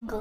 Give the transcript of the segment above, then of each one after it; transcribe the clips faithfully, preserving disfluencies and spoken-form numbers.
Go.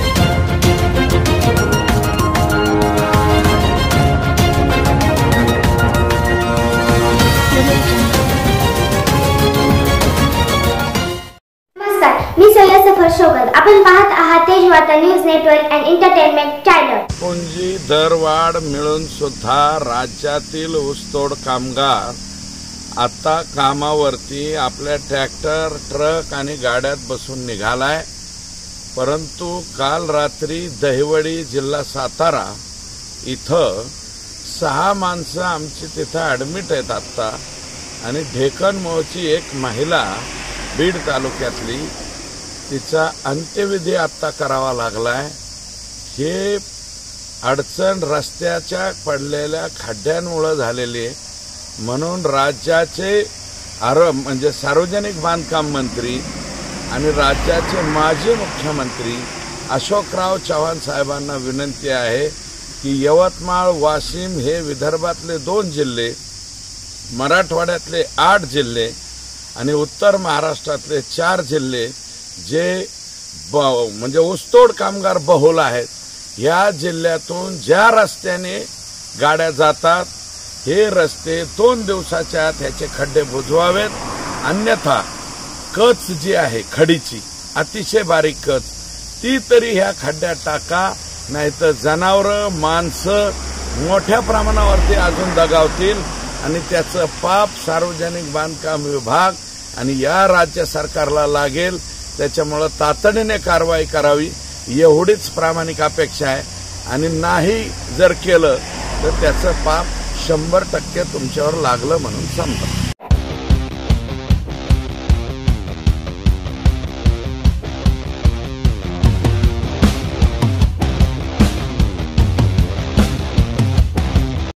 नमस्कार, मी सय्यद सफर शोगल. आपण पाहत आहात Tejvarta news network and entertainment channel. पुंजी दरवाढ मिळून सुद्धा राज्यातील ऊसतोड कामगार आता कामावरती आपल्या ट्रॅक्टर, ट्रक आणि गाड्यात बसून निघालाय. परंतु काल रात्री दहिवडी जिल्हा सातारा इथं सहा माणसं आमची तिथं ॲडमिट आहेत आत्ता. आणि ढेकणमोहची एक महिला बीड तालुक्यातली, तिचा अंत्यविधी आत्ता करावा लागलाय. हे अडचण रस्त्याच्या पडलेल्या खड्ड्यांमुळे झालेली आहे. म्हणून राज्याचे आर म्हणजे सार्वजनिक बांधकाम मंत्री आणि राज्याचे माजी मुख्यमंत्री अशोकराव चव्हाण साहेबांना विनंती आहे की यवतमाळ, वाशिम हे विदर्भातले दोन जिल्हे, मराठवाड्यातले आठ जिल्हे आणि उत्तर महाराष्ट्रातले चार जिल्हे जे म्हणजे ऊसतोड कामगार बहुल आहेत, या जिल्ह्यातून ज्या रस्त्याने गाड्या जातात हे रस्ते दोन दिवसाच्या आत ह्याचे खड्डे बुजवावेत. अन्यथा कच जी आहे खडीची, अतिशय बारीक कच, ती तरी ह्या खड्ड्यात टाका, नाहीतर जनावरं, माणसं मोठ्या प्रमाणावरती अजून दगावतील आणि त्याचं पाप सार्वजनिक बांधकाम विभाग आणि या राज्य सरकारला लागेल. त्याच्यामुळे तातडीने कारवाई करावी एवढीच प्रामाणिक अपेक्षा आहे. आणि नाही जर केलं तर त्याचं पाप शंभर टक्के तुमच्यावर लागलं म्हणून समजा.